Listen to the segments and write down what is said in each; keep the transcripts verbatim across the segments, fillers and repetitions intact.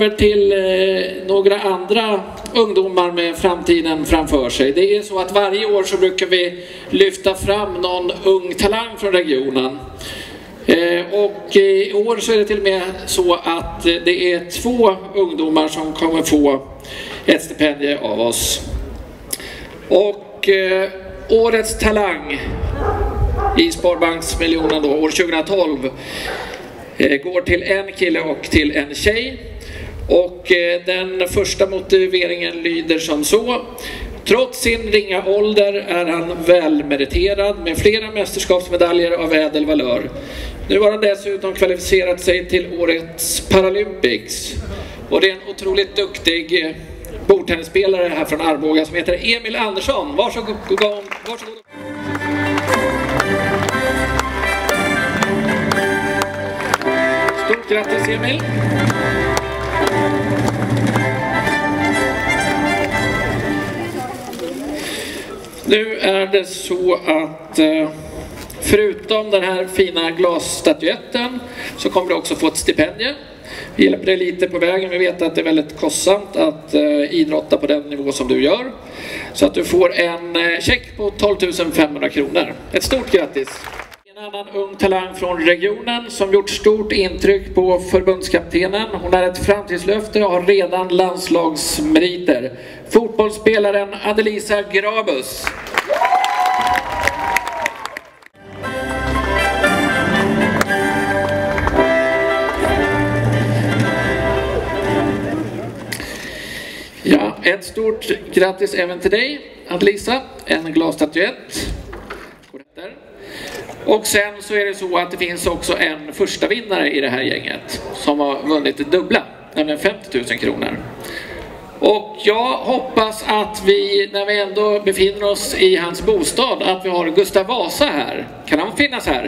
över till eh, några andra ungdomar med framtiden framför sig. Det är så att varje år så brukar vi lyfta fram någon ung talang från regionen. Eh, och i år så är det till och med så att eh, det är två ungdomar som kommer få ett stipendium av oss. Och eh, årets talang i Sparbanksmiljonen då, år tjugohundratolv eh, går till en kille och till en tjej. Och eh, den första motiveringen lyder som så: trots sin ringa ålder är han välmeriterad med flera mästerskapsmedaljer av ädel valör. Nu har han dessutom kvalificerat sig till årets Paralympics. Och det är en otroligt duktig eh, bordtennisspelare här från Arboga som heter Emil Andersson. Varsågod. Varsågod. Stort grattis Emil. Nu är det så att eh, förutom den här fina glasstatyetten så kommer du också få ett stipendium. Vi hjälper dig lite på vägen. Vi vet att det är väldigt kostsamt att eh, idrotta på den nivå som du gör. Så att du får en eh, check på tolv tusen femhundra kronor. Ett stort grattis! En annan ung talang från regionen som gjort stort intryck på förbundskaptenen. Hon är ett framtidslöfte och har redan landslagsmeriter. Fotbollsspelaren Adelisa Grabus. Ja, ett stort grattis även till dig, Adelisa. En glasstatyett. Och sen så är det så att det finns också en första vinnare i det här gänget som har vunnit det dubbla, nämligen femtio tusen kronor. Och jag hoppas att vi, när vi ändå befinner oss i hans bostad, att vi har Gustav Vasa här. Kan han finnas här?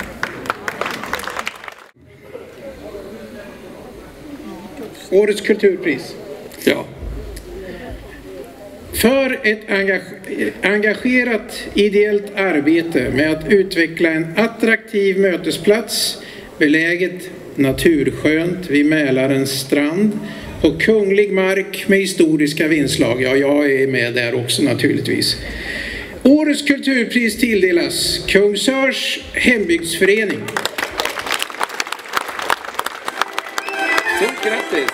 Årets kulturpris. Ja. För ett engagerat ideellt arbete med att utveckla en attraktiv mötesplats beläget naturskönt vid Mälarens strand på kunglig mark med historiska vindslag. Ja, jag är med där också naturligtvis. Årets kulturpris tilldelas Kungsörs hembygdsförening. Stort grattis!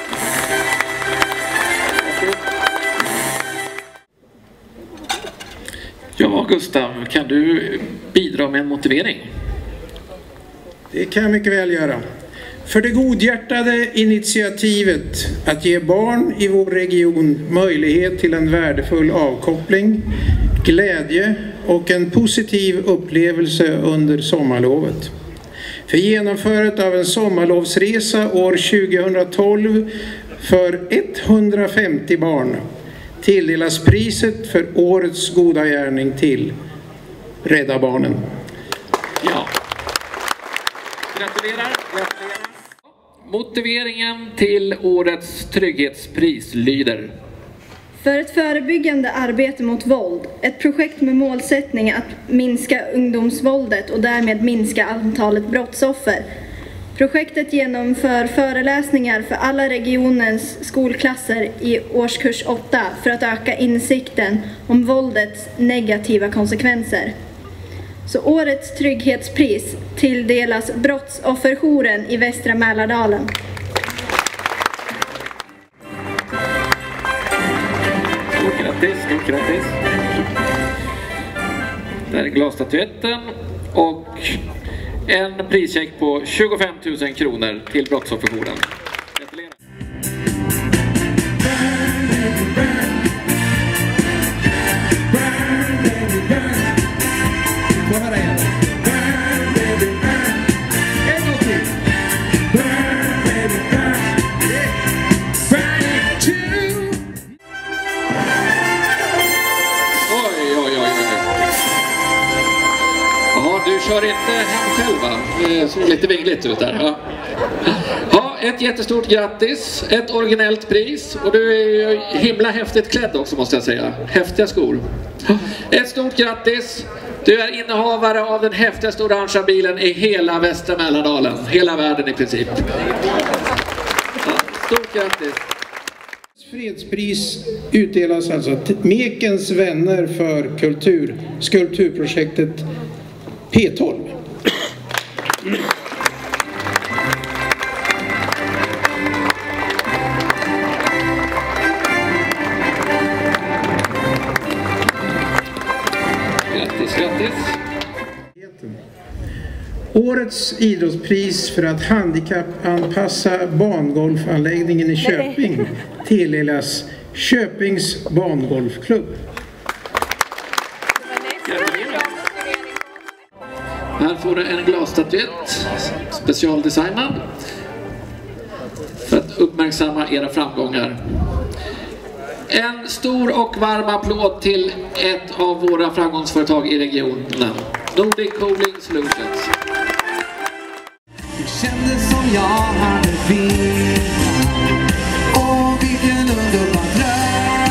Ja, Gustav, kan du bidra med en motivering? Det kan jag mycket väl göra. För det godhjärtade initiativet att ge barn i vår region möjlighet till en värdefull avkoppling, glädje och en positiv upplevelse under sommarlovet. För genomförandet av en sommarlovsresa år tjugohundratolv för etthundrafemtio barn tilldelas priset för årets goda gärning till Rädda Barnen. Ja. Gratulerar, gratulerar. Motiveringen till årets trygghetspris lyder: för ett förebyggande arbete mot våld, ett projekt med målsättning att minska ungdomsvåldet och därmed minska antalet brottsoffer. Projektet genomför föreläsningar för alla regionens skolklasser i årskurs åtta för att öka insikten om våldets negativa konsekvenser. Så årets trygghetspris tilldelas Brottsofferjouren i Västra Mälardalen. Stort grattis, stort grattis. Där är glasstatyetten och en prischeck på tjugofem tusen kronor till Brottsofferjouren. Gratulerar. Oj, oj, oj, oj. Jaha, du kör inte hem själv, va? Det såg lite vingligt ut där. Ja. Ja, ett jättestort grattis. Ett originellt pris. Och du är ju himla häftigt klädd också, måste jag säga. Häftiga skor. Ett stort grattis. Du är innehavare av den häftigaste orangea bilen i hela Västra Mälardalen. Hela världen i princip. Ja, stort grattis. Fredspris utdelas alltså till Mekens vänner för kultur, skulpturprojektet P tolv. Grattis, grattis. Årets idrottspris för att handikappanpassa bangolfanläggningen i Köping tilldelas Köpings bangolfklubb. Här får du en glasstatyett, specialdesignad, för att uppmärksamma era framgångar. En stor och varm applåd till ett av våra framgångsföretag i regionen, Nordic Cooling Solutions. Det kändes som jag hade fel. Åh, vilken underbar dröm.